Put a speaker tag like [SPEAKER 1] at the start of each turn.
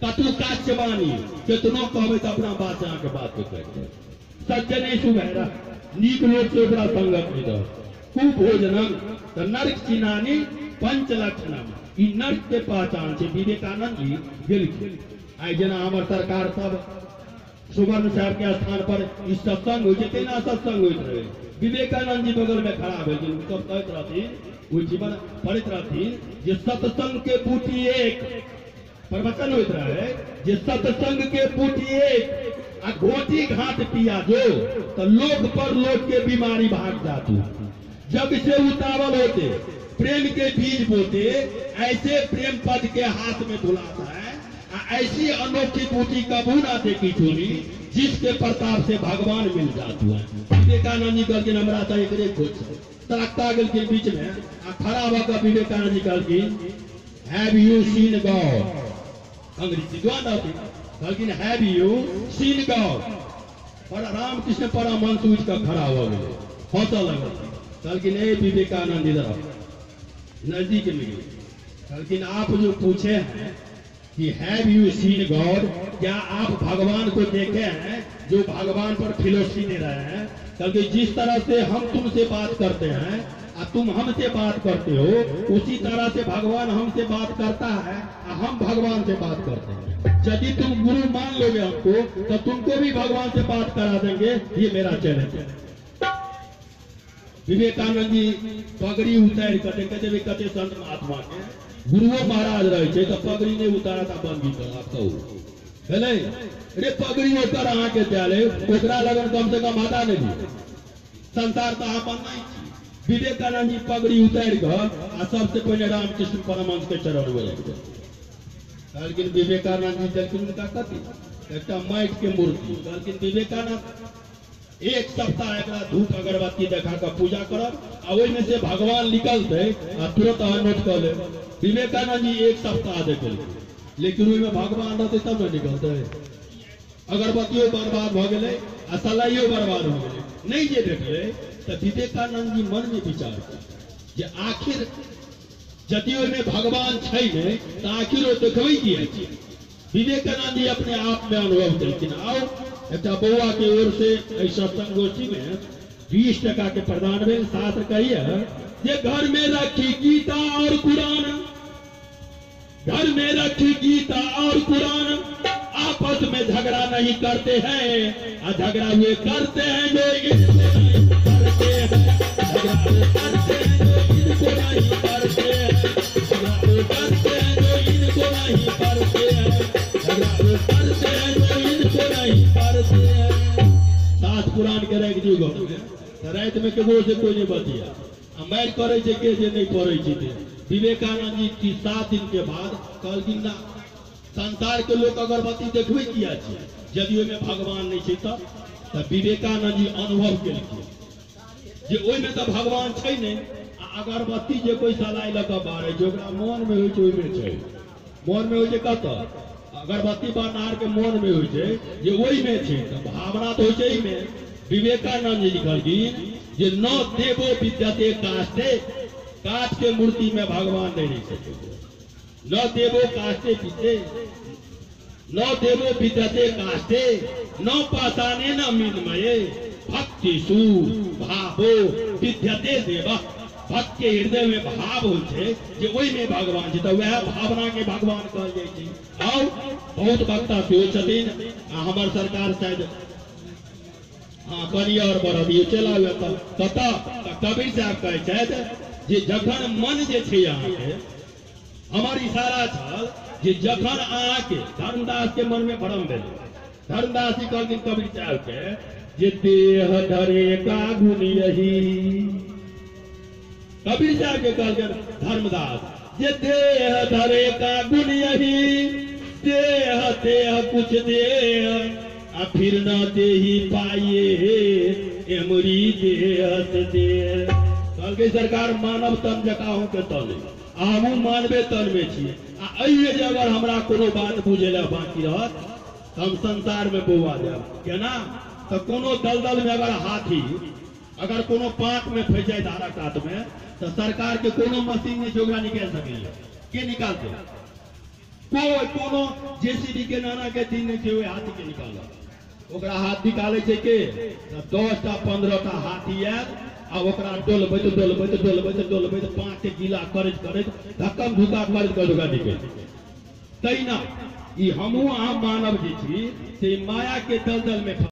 [SPEAKER 1] कतु काच बानी कितनो कहबे तो अपना बात से आके बात को कहते सज्जने सुबहरा नीक लोग से ओकरा संगत में रह कुभोजनम तो नरक चिनानी पंच लक्षणम ई नरक के पहचान से विवेकानंद जी गेलखिन। आई जना हमर सरकार सब सुवर्ण साहब के स्थान पर ई सत्संग हो जेते ना सत्संग होइत रहे विवेकानंद जी बगल में खड़ा भेल सब कहत रहथिन वो जीवन पढ़ित रहथिन जे सत्संग के बूटी एक प्रवचन होइत रहे जे सत्संग के बूटी एक आ घोटी घाट पिया जो तो लोग पर लोग के बीमारी भाग जातू। जब से उतावल होते प्रेम के बीज बोते ऐसे प्रेम पद के हाथ में बुलाता है। ऐसी अनोखी बूटी कबू ना देखी चोरी जिसके प्रताप से भगवान मिल जाते हैं। विवेकानंद जी कल के नमरा था एक तरक्ता गल के बीच में खड़ा होकर विवेकानंद जी कल की हैव यू सीन गॉड अंग्रेजी लेकिन हैव यू सीन गॉड पर रामकृष्ण परमहंस उठ कर खड़ा हो गए हौसला लगा लेकिन विवेकानंद इधर नजदीक में गए लेकिन आप जो पूछे हैं कि हैव यू सीन गॉड क्या आप भगवान को देखे हैं जो भगवान पर फिलोसफी दे रहे हैं क्योंकि जिस तरह से हम तुमसे बात करते हैं और तुम हमसे बात करते हो उसी तरह से भगवान हमसे बात करता है और हम भगवान से बात करते हैं। यदि तुम गुरु मान लोगे हमको तो तुमको भी भगवान से बात करा देंगे। ये मेरा चैलेंज है। विवेकानंद जी पगड़ी उतार कहते कहते संत महात्मा के गुरुओं महाराज रहे तो पगड़ी नहीं उतारा था बंदी कर आप कहू अरे पगड़ी उतर अहाँ के त्याले ओकरा लगन कम से कम हटा नहीं संसार तो अपन नहीं। विवेकानंद जी पगड़ी उतार कर सबसे पहले रामकृष्ण परमहंस के चरण में लेकिन विवेकानंद जी देखिए उनका कथी एक माइट के मूर्ति लेकिन विवेकानंद एक सप्ताह एक धूप अगरबत्ती देखा कर पूजा करब और में से भगवान निकलते तुरंत नोट कर ले। विवेकानंद जी एक सप्ताह देखे लेकिन में भगवान रहते तब न निकलते अगरबत्तियों बर्बाद हो गए सलाइयो बर्बाद हो गए नहीं जे देखले तो विवेकानंद जी मन में विचार जे आखिर यदि में भगवान छै ने तो आखिर वो देखबे किए। विवेकानंद जी अपने आप में अनुभव करें आओ एक बउआ के ओर से ऐसा संगोष्ठी में 20 टका के प्रदान भेल। शास्त्र कहिए जे घर में रखी गीता और कुरान घर में रखी गीता और कुरान आपस में झगड़ा नहीं करते हैं और झगड़ा हुए करते हैं जो इनको नहीं करते हैं झगड़ा करते हैं जो इनको नहीं करते हैं झगड़ा करते हैं जो इनको नहीं करते हैं झगड़ा करते हैं जो इनको नहीं करते हैं। सात पुराण के रख दियो रात में केगो से कोई नहीं बतिया मैर करे के नहीं पड़े थे। विवेकानंद जी की 7 दिन के बाद कल दिन संसार के लोग अगरबत्ती देखबे किया यदि में भगवान नहीं तब विवेकानंद जी अनुभव के में तो भगवान छै ने अगरबत्ती जे कोई सलाई लगा बारे मन में मन में हो कत अगरबत्ती बार के मन में हो में भावना तो हो में विवेकानंद जी लिखल जे न देवो विद्यते काष्ठे काठ के मूर्ति में भगवान नहीं सके न देवो काष्ठे पीते न देवो विद्यते काष्ठे न पाषाणे न मृन्मये भक्ति सु भावो विद्यते देव भक्त के हृदय में भाव हो में भगवान तो वह भावना के भगवान कहल जाए। और बहुत भक्ता से हमार सरकार शायद हाँ करिया और बढ़ दिए चला हुआ कता कबीर साहब कहे जे जखन मन जे छे यहाँ के हमार इशारा छल जे जखन अहाँ के धर्मदास के मन में भरम भेल धर्मदास जी कहलखिन कबीर साहब के जे देह धरे का गुण यही कबीर साहब के कहलखिन धर्मदास जे देह धरे का गुण यही देह देह कुछ देह आ फिर न दे ही पाइए एमरी देहत दे कल के सरकार मानव तन जकाहू के तले हमू मानवे तन में छिए आ अगर हमरा कोनो बात बुझेला बाकी रहत हम संसार में बौआ जाब केना तो कोनो दलदल में अगर हाथी अगर कोनो पाक में फंस जाए धारा कात में तो सरकार के कोनो मशीन नहीं जोगा निकाल सके के निकालते कोई कोनो जेसीबी के नाना के दिन नहीं छै, हाथी के निकालल ओकरा हाथ निकाले छै के 10टा 15टा हाथी आयल आ ओकरा डोलबैत डोलबैत डोलबैत डोलबैत 5 गिला करैत करैत धक्कम धुक्का करैत करैत ओकरा निकल तहिना ई हमहूँ अहाँ मानव जे छी से माया के दलदल में